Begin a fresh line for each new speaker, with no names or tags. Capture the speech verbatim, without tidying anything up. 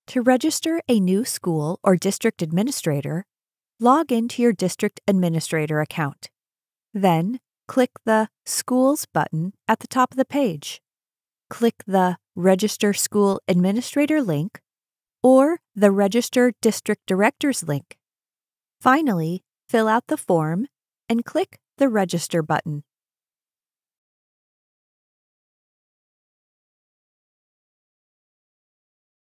To register a new school or district administrator, log into your district administrator account. Then, click the Schools button at the top of the page. Click the Register School Administrator link or the Register District Directors link. Finally, fill out the form and click the Register button.